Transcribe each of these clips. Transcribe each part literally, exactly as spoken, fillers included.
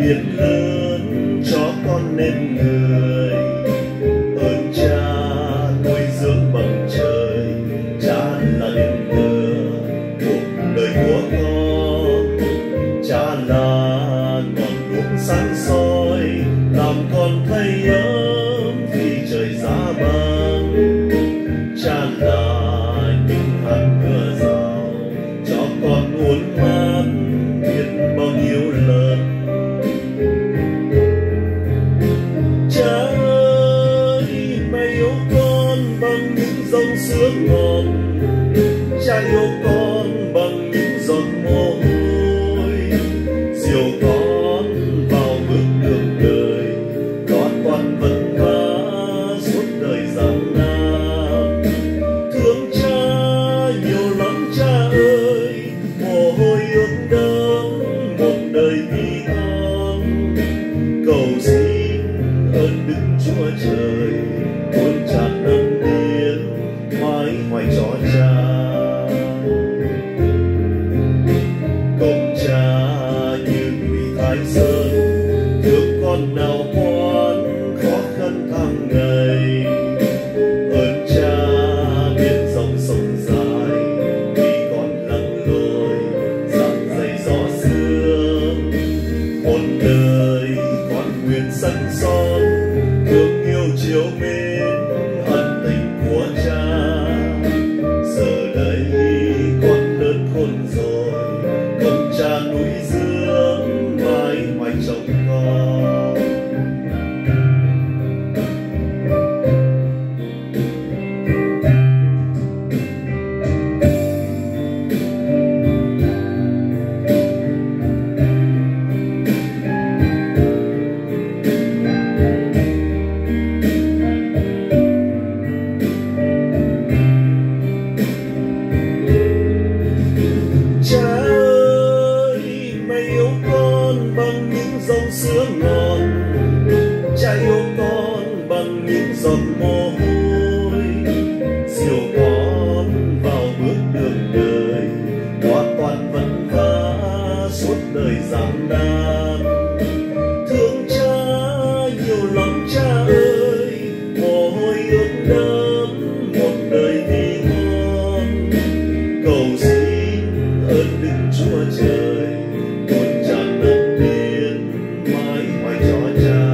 biết lớn cho con nên người. Ơn cha nuôi dưỡng bằng trời, cha là điểm tựa cuộc đời của con. Cha là ngọn đuốc sáng soi làm con thấy ấm khi trời giá băng. Cha là những hạt mưa rào cho con uốn mát biết bao nhiêu lần. Cha ơi, mẹ yêu con bằng những dòng sữa ngọt, cha yêu con bằng những giọt mồ hôi, dìu con vào bước đường đời, có toàn vất vả suốt đời gian nan. Thương cha nhiều lắm cha ơi, mồ hôi ướt đẫm một đời vì con. Cầu xin ơn Đức Chúa Trời tuôn tràn ân điển mãi hoài cho cha. Công cha như núi Thái Sơn, thương con nào quan khó khăn tháng ngày. Ơn cha biết dòng sông dài vì con lặn lội dặn dày gió sương. Một đời con nguyện sẵn son thương yêu chiều mến ân tình của cha. Giờ đây con lớn khôn rồi, công cha nuôi dưỡng mãi hoài trông con. Cha ơi, mẹ yêu con bằng những dòng sữa ngọt, cha yêu con bằng những giọt mồ hôi, dìu con vào bước đường đời, qua toàn vất vả suốt đời gian nan. Thương cha nhiều lắm cha ơi, mồ hôi ướt đẫm một đời vì con. Cầu xin ơn Đức Chúa Trời tuôn tràn ân điển mãi hoài cho cha.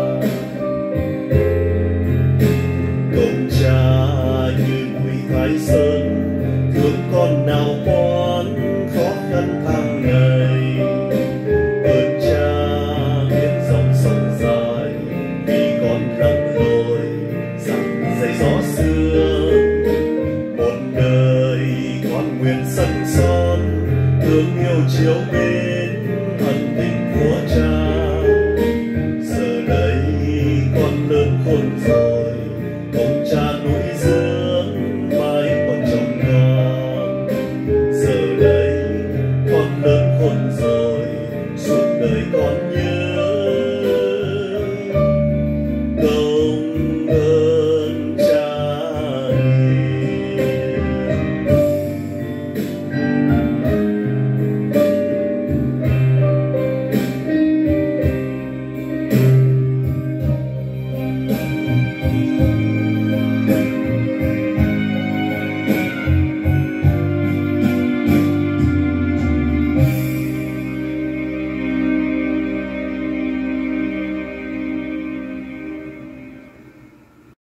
Công cha như núi Thái Sơn, thương con nào quan khó khăn tháng ngày. Ơn cha biết dòng sông dài vì con lặn lội dặn dày gió sương. Một đời con nguyện sẵn son thương yêu chiều mến